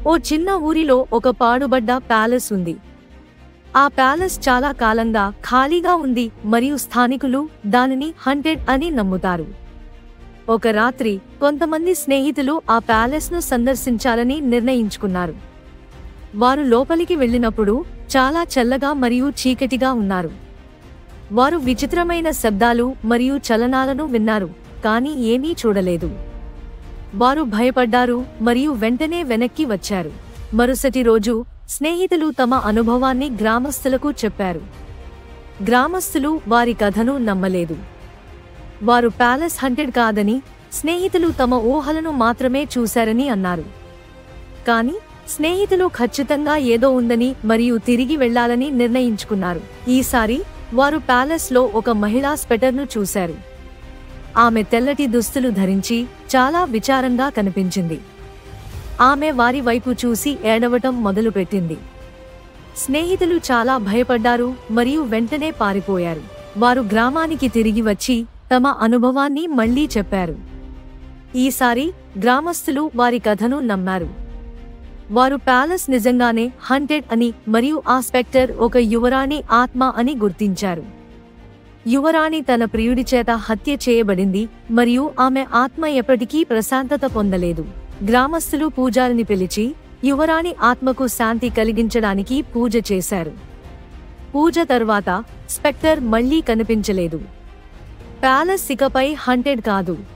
ఓ చిన్న ఊరిలో ఒక పాడుబడ్డ ప్యాలెస్ ఉంది. ఆ ప్యాలెస్ చాలా కాలంగా ఖాళీగా ఉంది మరియు స్థానికులు దానిని హంటెడ్ అని నమ్ముతారు. ఒక రాత్రి కొంతమంది స్నేహితులు ఆ ప్యాలెస్ను సందర్శించాలని నిర్ణయించుకున్నారు. వారు లోపలికి వెళ్ళినప్పుడు చాలా చల్లగా మరియు చీకటిగా ఉన్నారు. వారు విచిత్రమైన శబ్దాలు మరియు చలనాలను విన్నారు, కానీ ఏమీ చూడలేదు. వారు భయపడ్డారు మరియు వెంటనే వెనక్కి వచ్చారు. మరుసటి రోజు స్నేహితులు తమ అనుభవాన్ని గ్రామస్తులకు చెప్పారు. గ్రామస్తులు వారి కథను నమ్మలేదు. వారు ప్యాలెస్ హంటెడ్ కాదని, స్నేహితులు తమ ఊహలను మాత్రమే చూశారని అన్నారు. కానీ స్నేహితులు ఖచ్చితంగా ఏదో ఉందని మరియు తిరిగి వెళ్లాలని నిర్ణయించుకున్నారు. ఈసారి వారు ప్యాలెస్లో ఒక మహిళా స్పెటర్ను చూశారు. ఆమె తెల్లటి దుస్తులు ధరించి చాలా విచారంగా కనిపించింది. ఆమె వారి వైపు చూసి ఏడవటం మొదలుపెట్టింది. స్నేహితులు చాలా భయపడ్డారు మరియు వెంటనే పారిపోయారు. వారు గ్రామానికి తిరిగి వచ్చి తమ అనుభవాన్ని మళ్లీ చెప్పారు. ఈసారి గ్రామస్తులు వారి కథను నమ్మారు. వారు ప్యాలెస్ నిజంగానే హంటెడ్ అని మరియు ఆ స్పెక్టర్ ఒక యువరాణి ఆత్మ అని గుర్తించారు. యువరాణి తన ప్రియుడి చేత హత్య చేయబడింది మరియు ఆమె ఆత్మ ఎప్పటికీ ప్రశాంతత పొందలేదు. గ్రామస్తులు పూజారిని పిలిచి యువరాణి ఆత్మకు శాంతి కలిగించడానికి పూజ చేశారు. పూజ తర్వాత స్పెక్టర్ మళ్లీ కనిపించలేదు. ప్యాలెస్ ఇకపై హంటెడ్ కాదు.